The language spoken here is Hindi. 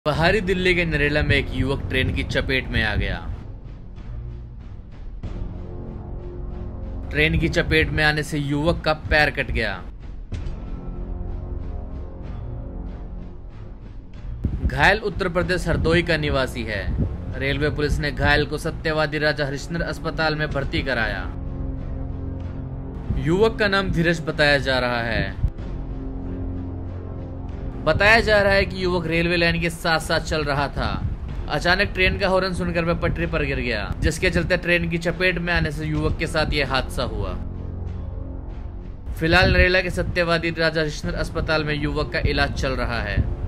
बाहरी दिल्ली के नरेला में एक युवक ट्रेन की चपेट में आ गया। ट्रेन की चपेट में आने से युवक का पैर कट गया। घायल उत्तर प्रदेश हरदोई का निवासी है। रेलवे पुलिस ने घायल को सत्यवादी राजा हरिश्चंद्र अस्पताल में भर्ती कराया। युवक का नाम धीरज बताया जा रहा है। बताया जा रहा है कि युवक रेलवे लाइन के साथ साथ चल रहा था। अचानक ट्रेन का हॉर्न सुनकर वह पटरी पर गिर गया, जिसके चलते ट्रेन की चपेट में आने से युवक के साथ यह हादसा हुआ। फिलहाल नरेला के सत्यवादी राजा हरिश्चंद्र अस्पताल में युवक का इलाज चल रहा है।